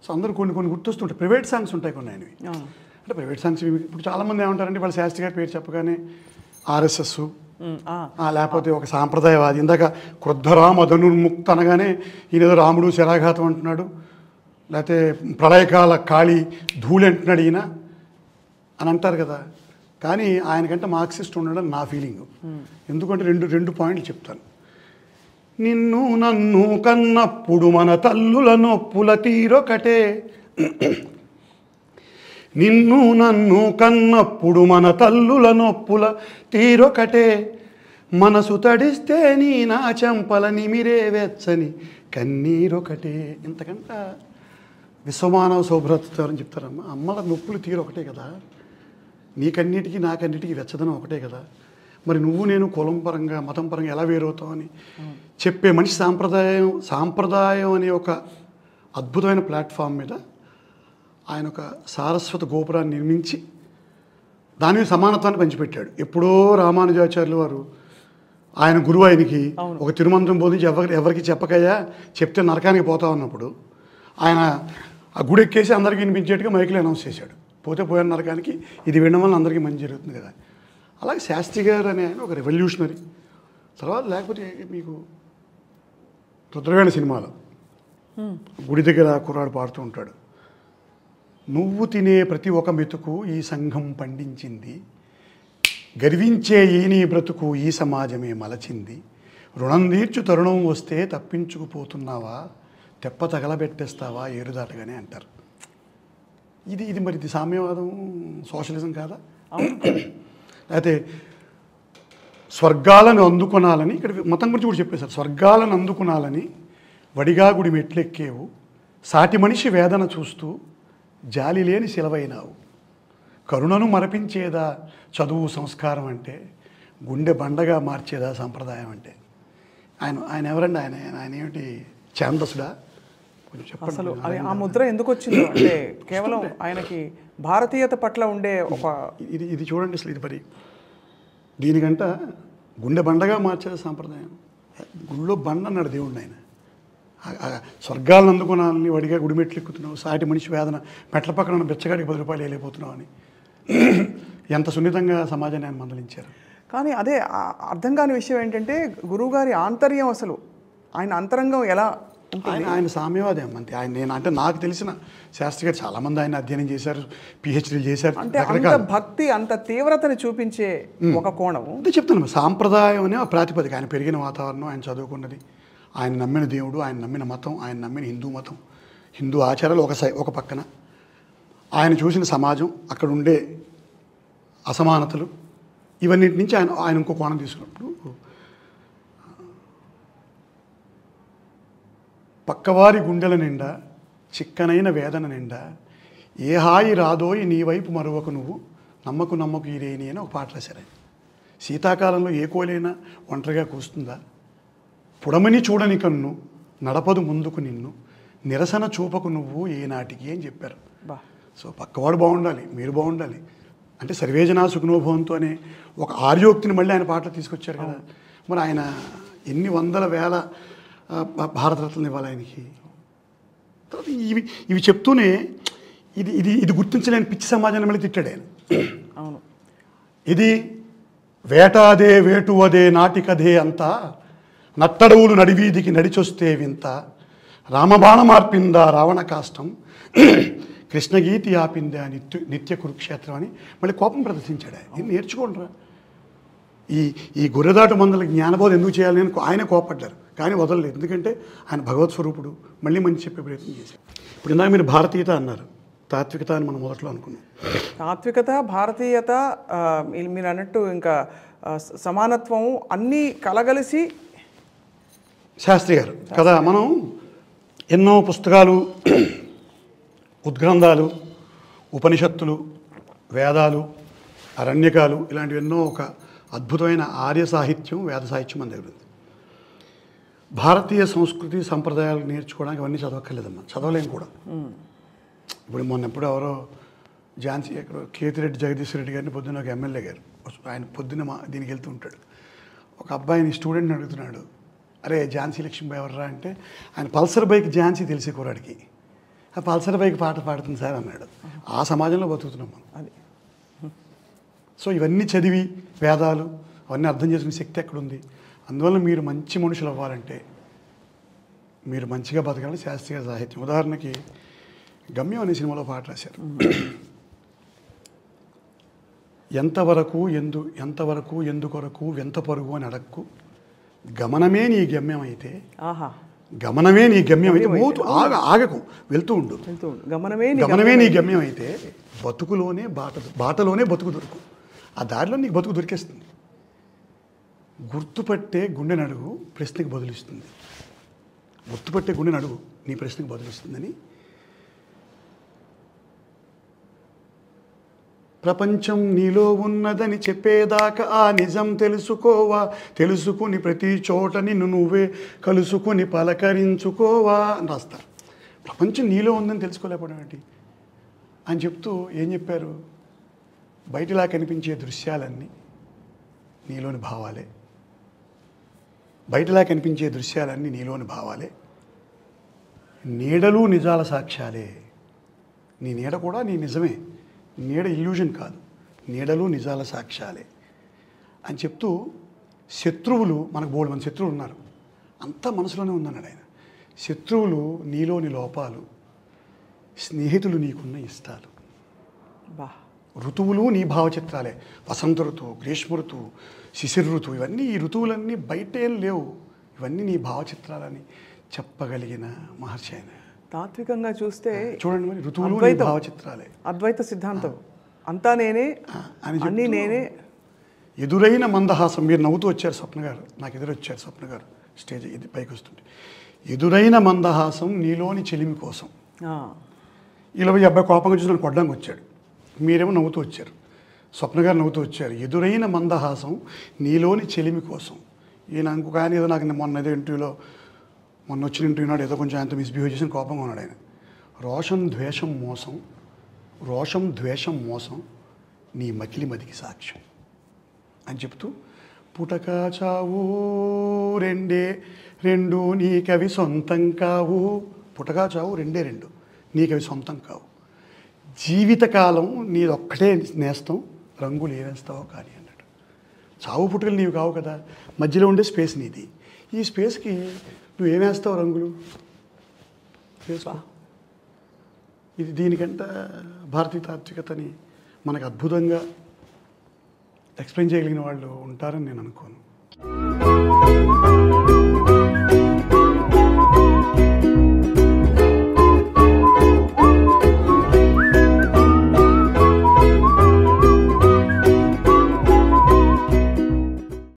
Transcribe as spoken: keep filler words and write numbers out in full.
So అందరూ కొన్ని కొన్ని గుర్తొస్తుంటాయి. ప్రైవేట్ సాంగ్స్ ఉంటాయి కొన్ని ఆయనవి. అంటే ప్రైవేట్ సాంగ్స్ ఇప్పుడు చాలామంది ఏమంటారంటే వాళ్ళ శాస్త్రి గారి పేరు చెప్పగానే ఆర్ఎస్ఎస్ లేకపోతే ఒక సాంప్రదాయవాది. ఇందాక క్రుద్ధరామ ధనుర్ముక్త అనగానే ఈయన రాముడు శరాఘాతం అంటున్నాడు, లేకపోతే ప్రళయకాల కాళీ ధూళి అంటున్నాడు ఈయన అని అంటారు కదా. కానీ ఆయనకంటే మార్క్సిస్ట్ ఉండడం నా ఫీలింగ్. ఎందుకంటే రెండు రెండు పాయింట్లు చెప్తాను. నిన్ను నన్ను కన్నప్పుడు మన తల్లుల నొప్పుల తీరొకటే, నిన్ను నన్ను కన్నప్పుడు మన తల్లుల నొప్పుల తీరొకటే, మనసు తడిస్తే నీ నా చెంపల నిమిరే వెచ్చని కన్నీరొకటే. ఇంతకంట విశ్వమానవ శోభ్రతారని చెప్తారమ్మ. అమ్మల నొప్పులు తీరొకటే కదా, నీకన్నిటికీ నాకన్నిటికీ వెచ్చదనం ఒకటే కదా. మరి నువ్వు నేను కులం పరంగా మతం పరంగా ఎలా వేరవుతావు అని చెప్పే మనిషి సాంప్రదాయం సాంప్రదాయం అనే ఒక అద్భుతమైన ప్లాట్ఫామ్ మీద ఆయన ఒక సారస్వత గోపురాన్ని నిర్మించి దాని మీద సమానత్వాన్ని పంచిపెట్టాడు. ఎప్పుడో రామానుజాచార్యులు వారు ఆయన గురువు ఆయనకి ఒక తిరుమంత్రం బోధించి ఎవరికి ఎవరికి చెప్పకయ్యా, చెప్తే నరకానికి పోతా ఉన్నప్పుడు ఆయన ఆ గుడి ఎక్కేసి అందరికీ వినిపించేట్టుగా మైకులు అనౌన్స్ చేశాడు, పోతే పోయిన నరకానికి ఇది వినడం వల్ల అందరికీ మంచి జరుగుతుంది కదా. అలాగే శాస్త్రి గారు అనే ఆయన ఒక రెవల్యూషనరీ. తర్వాత లేకపోతే మీకు రుద్రవేణ సినిమాలో గుడి దగ్గర కుర్రాడు పాడుతూ ఉంటాడు, నువ్వు తినే ప్రతి ఒక్క మెతుకు ఈ సంఘం పండించింది, గర్వించే ఈ నీ బ్రతుకు ఈ సమాజమే మలచింది, రుణం తీర్చు తరుణం వస్తే తప్పించుకుపోతున్నావా, తెప్ప తగలబెట్టేస్తావా ఏరుదాటగానే అంటారు. ఇది ఇది మరి ఇది సామ్యవాదం సోషలిజం కాదా? అయితే స్వర్గాలను అందుకునాలని ఇక్కడ మతం గురించి కూడా చెప్పేశారు. స్వర్గాలను అందుకునాలని వడిగా గుడి మెట్లెక్కేవు, సాటి మనిషి వేదన చూస్తూ జాలి లేని శిలవైనావు, కరుణను మరపించేదా చదువు సంస్కారం అంటే, గుండె బండగా మార్చేదా సంప్రదాయం అంటే. ఆయన ఆయన ఎవరండి? ఆయన ఆయన ఏమిటి ఛాందసుడా? కొంచెం చెప్పండి. అసలు అది ఆ ముద్ర ఎందుకు వచ్చిందో అంటే కేవలం ఆయనకి భారతీయత పట్ల ఉండే ఒక ఇది ఇది చూడండి అసలు ఇది మరి దీనికంట గుండె బండగా మార్చేది సాంప్రదాయం. గుళ్ళో బండ అన్నాడు దేవుడిని ఆయన. స్వర్గాలను అందుకున్నాలని వడిగా గుడిమెట్లు ఎక్కుతున్నావు, సాటి మనిషి వేదన మెట్ల పక్కన బెచ్చగాడికి పది రూపాయలు వేయలేకపోతున్నావు అని ఎంత సున్నితంగా సమాజాన్ని ఆయన మందలించారు. కానీ అదే అర్థం కాని విషయం ఏంటంటే గురువుగారి ఆంతర్యం, అసలు ఆయన అంతరంగం ఎలా ఆయన ఆయన సామ్యవాదం అంతే. ఆయన నేను అంటే నాకు తెలిసిన శాస్త్రి గారు చాలామంది ఆయన అధ్యయనం చేశారు, పిహెచ్డీలు చేశారు. అంటే అంత భక్తి అంత తీవ్రతని చూపించే ఒక కోణం అంటే చెప్తాను. సాంప్రదాయం అనే ప్రాతిపదిక, ఆయన పెరిగిన వాతావరణం, ఆయన చదువుకున్నది, ఆయన నమ్మిన దేవుడు, ఆయన నమ్మిన మతం, ఆయన నమ్మిన హిందూ మతం, హిందూ ఆచారాలు ఒక సై ఒక పక్కన, ఆయన చూసిన సమాజం, అక్కడ ఉండే అసమానతలు, ఇవన్నిటి నుంచి ఆయన ఆయన ఇంకో కోణం తీసుకున్నప్పుడు పక్కవారి గుండెల నిండా చిక్కనైన వేదన నిండా ఏ హాయి రాదోయి నీ వైపు మరొక నువ్వు నమ్మకు నమ్మకు ఈరేని అని ఒక పాట రాశారు. శీతాకాలంలో ఏ కోలైనా ఒంటరిగా కూస్తుందా, పుడమని చూడని కన్ను నడపదు ముందుకు నిన్ను నిరసన చూపకు నువ్వు ఏనాటికి అని చెప్పారు. సో పక్కవాడు బాగుండాలి, మీరు బాగుండాలి అంటే సర్వేజనా సుఖనోభవంతో అనే ఒక ఆర్యోక్తిని మళ్ళీ ఆయన పాటలు తీసుకొచ్చారు కదా. మరి ఆయన ఎన్ని వందల వేల భారతరత్నలు ఇవ్వాలి ఆయనకి. తర్వాత ఇవి ఇవి చెప్తూనే ఇది ఇది ఇది గుర్తించలేని పిచ్చి సమాజాన్ని మళ్ళీ తిట్టాడు ఆయన. అవును, ఇది వేటాదే వేటువదే నాటికదే అంతా, నట్టడవులు నడివీధికి నడిచొస్తే వింత, రామబాణ మార్పిందా రావణ కాష్టం, కృష్ణగీతి ఆపిందా నిత్య నిత్య కురుక్షేత్రం అని మళ్ళీ కోపం ప్రదర్శించాడు. ఆయన నేర్చుకోండిరా, ఈ ఈ గొర్రెదాటు మందల జ్ఞానబోధ ఎందుకు చేయాలని ఆయన కోపడ్డారు, కానీ వదలలేదు. ఎందుకంటే ఆయన భగవత్ స్వరూపుడు, మళ్ళీ మంచి చెప్పే ప్రయత్నం చేశారు. ఇప్పుడు ఇందాక మీరు భారతీయత అన్నారు, తాత్వికత అని మనం మొదట్లో అనుకున్నాం. తాత్వికత, భారతీయత, మీరు అన్నట్టు ఇంకా సమానత్వం అన్నీ కలగలిసి శాస్త్రి గారు కదా. మనం ఎన్నో పుస్తకాలు, ఉద్గ్రంథాలు, ఉపనిషత్తులు, వేదాలు, అరణ్యకాలు ఇలాంటివి ఎన్నో ఒక అద్భుతమైన ఆర్య సాహిత్యం, వేద సాహిత్యం మన దగ్గర ఉంది. భారతీయ సంస్కృతి సంప్రదాయాలు నేర్చుకోవడానికి అవన్నీ చదవక్కర్లేదమ్మా, చదవలేము కూడా. ఇప్పుడు మొన్న ఎప్పుడు ఎవరో ఝాన్సీ ఎక్కడో కేతిరెడ్డి జగదీష్ రెడ్డి గారిని పొద్దున్న ఒక ఎమ్మెల్యే గారు ఆయన పొద్దున్న మా దీనికి వెళ్తూ ఉంటాడు. ఒక అబ్బాయిని స్టూడెంట్ని అడుగుతున్నాడు, అరే ఝాన్సీ లక్ష్మీబాయి ఎవర్రా అంటే ఆయన పల్సర్ బైక్ ఝాన్సీ తెలిసే కుర్రాడికి ఆ పల్సర్ బైక్ పాట పాడుతుంది సార్ అన్నాడు. ఆ సమాజంలో బతుకుతున్నాం మనం. అది సో ఇవన్నీ చదివి వేదాలు అవన్నీ అర్థం చేసుకునే శక్తి ఎక్కడుంది? అందువల్ల మీరు మంచి మనుషులు అవ్వాలంటే మీరు మంచిగా బతకాలి. శాస్త్రీయ సాహిత్యం ఉదాహరణకి గమ్యం అనే సినిమాలో పాట రాశారు. ఎంతవరకు ఎందు ఎంతవరకు ఎందుకొరకు వెంత పరుగు అని అడక్కు, గమనమే నీ గమ్యం అయితే, ఆహా గమనమే నీ గమ్యం అయితే, మోతు ఆగ ఆగకు వెళ్తూ ఉండు, వెళ్తూ ఉండు. గమనమే నీ గమనమే నీ గమ్యం అయితే బతుకులోనే బాట బాటలోనే బతుకు దొరుకు, ఆ దారిలో నీకు బతుకు దొరికేస్తుంది. గుర్తుపట్టే గుండె నడుగు ప్రశ్నకి బదులిస్తుంది. గుర్తుపట్టే గుండె నడుగు నీ ప్రశ్నకి బదులిస్తుందని. ప్రపంచం నీలో ఉన్నదని చెప్పేదాకా ఆ నిజం తెలుసుకోవా, తెలుసుకుని ప్రతి చోట నిన్ను నువ్వే కలుసుకుని పలకరించుకోవా అని రాస్తారు. ప్రపంచం నీలో ఉందని తెలుసుకోలేకపోవడం ఏంటి అని చెప్తూ ఏం చెప్పారు? బయటలా కనిపించే దృశ్యాలన్నీ నీలోని భావాలే, బయటలా కనిపించే దృశ్యాలన్నీ నీలోని భావాలే, నీడలు నిజాల సాక్ష్యాలే. నీ నీడ కూడా నీ నిజమే, నీడ ఇల్యూజన్ కాదు, నీడలు నిజాల సాక్ష్యాలే అని చెప్తూ, శత్రువులు మనకు బోల్డ్ మంది శత్రువులు ఉన్నారు, అంతా మనసులోనే ఉందన్నాడు ఆయన. శత్రువులు నీలోని లోపాలు, స్నేహితులు నీకున్న ఇష్టాలు. బా ఋతువులు నీ భావచిత్రాలే. వసంత ఋతువు, గ్రీష్మ ఋతువు, శిశిర ఋతువు, ఇవన్నీ ఈ ఋతువులన్నీ బయట ఏం లేవు, ఇవన్నీ నీ భావచిత్రాలని చెప్పగలిగిన మహర్షి ఆయన. తాత్వికంగా చూస్తే చూడండి, మరి ఋతువులు నీ అద్వైతం, భావచిత్రాలే, అద్వైత సిద్ధాంతం అంతా నేనే అని అన్నీ నేనే. ఎదురైన మందహాసం, మీరు నవ్వుతూ వచ్చారు స్వప్న గారు, నాకు ఎదురొచ్చారు స్వప్న గారు స్టేజ్ ఇది పైకి వస్తుంటే. ఎదురైన మందహాసం నీలోని చెలిమి కోసం. ఆ, ఇలా ఈ అబ్బాయి కోపంగా చూసి నన్ను కొట్టడానికి వచ్చాడు, మీరేమో నవ్వుతూ వచ్చారు, స్వప్న గారు నవ్వుతూ వచ్చారు. ఎదురైన మందహాసం నీలోని చెలిమి కోసం. ఈయన ఇంకొక ఆయన ఏదో నాకు మొన్న ఏదో ఇంటర్వ్యూలో, మొన్న వచ్చిన ఇంటర్వ్యూ నాడు ఏదో కొంచెం ఆయనతో మిస్బిహేవ్ చేసిన కోపంగా ఉన్నాడు ఆయన. రోషం ద్వేషం మోసం, రోషం ద్వేషం మోసం నీ మకిలి మదికి సాక్ష్యం అని చెప్తూ, పుటక చావు రెండే రెండు నీకవి సొంతం కావు, పుటక చావు రెండే రెండు నీకవి సొంతం కావు, జీవితకాలం నీదొక్కటే నేస్తం, రంగులు ఏవేస్తావో కానీ అన్నాడు. చావు పుట్టుకలు నీవు కావు కదా, మధ్యలో ఉండే స్పేస్ నీది. ఈ స్పేస్కి నువ్వు ఏమేస్తావు రంగులు వేసుకో. ఇది దీనికంటే భారతీయ తాత్వికతని మనకు అద్భుతంగా ఎక్స్ప్లెయిన్ చేయగలిగిన వాళ్ళు ఉంటారని నేను అనుకోను.